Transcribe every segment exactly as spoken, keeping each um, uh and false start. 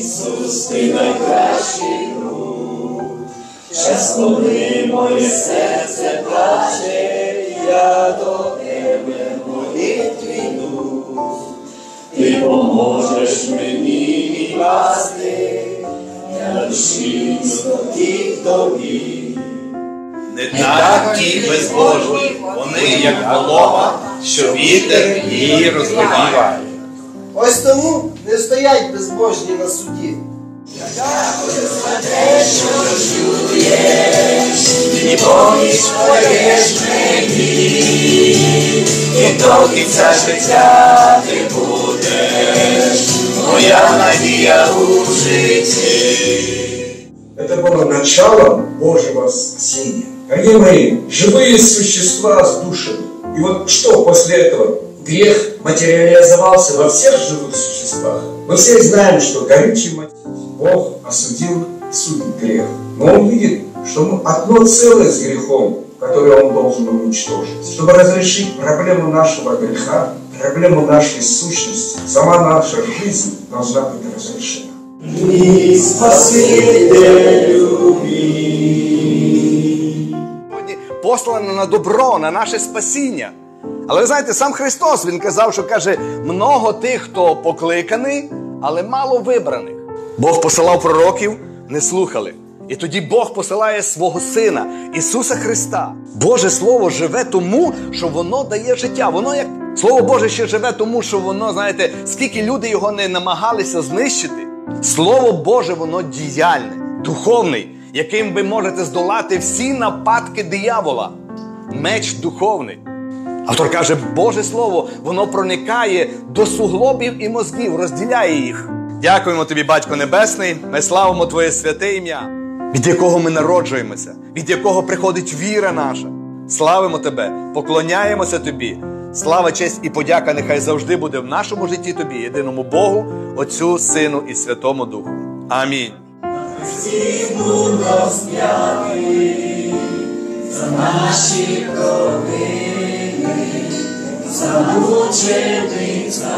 Ісус, ти найкращий друг, час, коли моє серце плаче, я до тебе молитві йду. Ти поможеш мені і пасти, я душі стоїть тобі. Не так ті безбожні, вони як голова, що вітер її розбиває. Ось тому не стоять безбожні на суді. Дякую за те, що чуєш, і поміч поєш мені, і до кінця життя ти будеш, моя надія у житті. Это было началом Божьего спасения. Дорогие мои, живые существа с душами. И вот что после этого? Грех материализовался во всех живых существах. Мы все знаем, что горючий мотив. Бог осудил и судит грех. Но Он видит, что мы одно целое с грехом, которое Он должен уничтожить. Чтобы разрешить проблему нашего греха, проблему нашей сущности, сама наша жизнь должна быть разрешена. Мій Спасителю мій. Послано на добро, на наше спасіння. Але ви знаєте, сам Христос, Він казав, що каже, много тих, хто покликаний, але мало вибраних. Бог посилав пророків, не слухали. І тоді Бог посилає свого Сина, Ісуса Христа. Боже Слово живе тому, що воно дає життя. Воно як Слово Боже ще живе тому, що воно, знаєте, скільки люди його не намагалися знищити. Слово Боже, воно діяльне, духовний, яким ви можете здолати всі нападки диявола. Меч духовний. Автор каже, Боже Слово, воно проникає до суглобів і мозгів, розділяє їх. Дякуємо тобі, Батько Небесний, ми славимо Твоє святе ім'я, від якого ми народжуємося, від якого приходить віра наша. Славимо Тебе, поклоняємося Тобі. Слава, честь і подяка нехай завжди буде в нашому житті Тобі, єдиному Богу, Отцю, Сину і Святому Духу. Амінь. Всі був розп'ятий за наші провини, замучениця.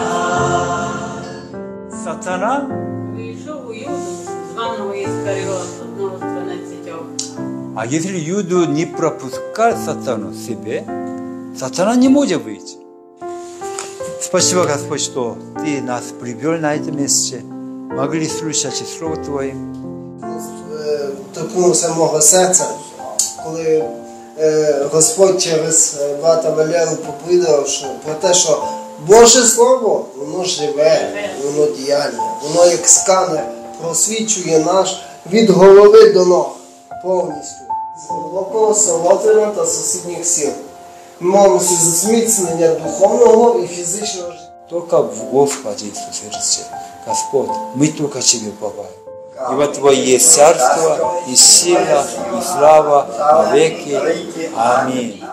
Сатана Вийшов у Юду, званого Іскаріота, одного з дванадцятьох. А если Юду не пропускал сатану в себе, сатана не может выйти. Спасибо, Господь, что Ты нас привел на это месте, могли слушать Слово Твое. Торкнувся мого серця, коли е, Господь через е, брата Валеру проповідав що, про те, що Боже Слово, воно живе, воно діяльне, воно як сканер просвічує наш від голови до ног повністю. З глибокого Солотвина та сусідніх сіл. Ми молимося за зміцнення духовного і фізичного життя. Только в Господе Иисусе Христе, Господь, мы только Тебе уповаем. Ибо Твое есть царство, и сила, и слава во веки. Аминь.